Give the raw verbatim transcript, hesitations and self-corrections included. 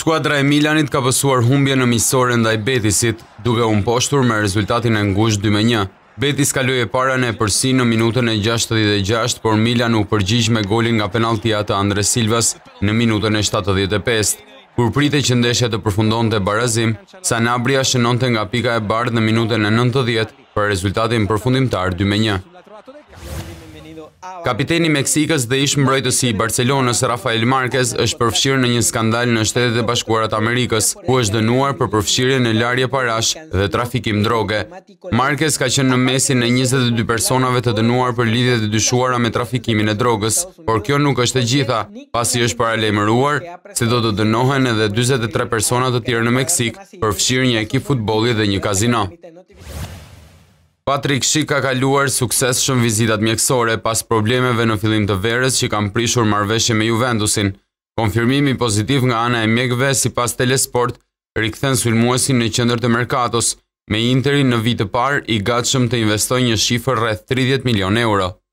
Skuadra e Milanit ka pësuar humbje në miqësore ndaj Betisit, duke u mposhtur me rezultatin e ngushtë dy me një. Betis kaloi e para në përsi në minutën e gjashtëdhjetë e gjashtë, por Milan u përgjigj me golin nga penalltia të Andres Silvas në minutën e shtatëdhjetë e pestë. Kur pritej që ndeshja të përfundonte barazim, Sanabria shënonte nga pika e bardhë në minutën e nëntëdhjetë për rezultatin përfundimtar dy me një. Kapiteni i Meksikës dhe ish mbrojtësi i Barcelonës, Rafael Marquez, është përfshirë në një skandal në Shtetet e Bashkuara të Amerikës, ku është dënuar për përfshirje në larje parash dhe trafikim droge. Marquez ka qenë në mesin e njëzet e dy personave të dënuar për lidhjet e dyshuara me trafikimin e drogës, por kjo nuk është e gjitha, pasi është paralajmëruar se do të dënohen edhe dyzet e tre persona të tjerë në Meksik për fshirë një ekip futbolli dhe një kazino. Patrick Schick ka kaluar suksesshëm vizitat mjekësore pas problemeve në fillim të verës që kanë prishur marrëveshje me Juventusin. Konfirmimi pozitiv nga ana e mjekëve sipas Telesport rikthen sulmuesin në qendër të merkatos, me Interi në vit të parë i gatshëm të investojë një shifër rreth tridhjetë milionë euro.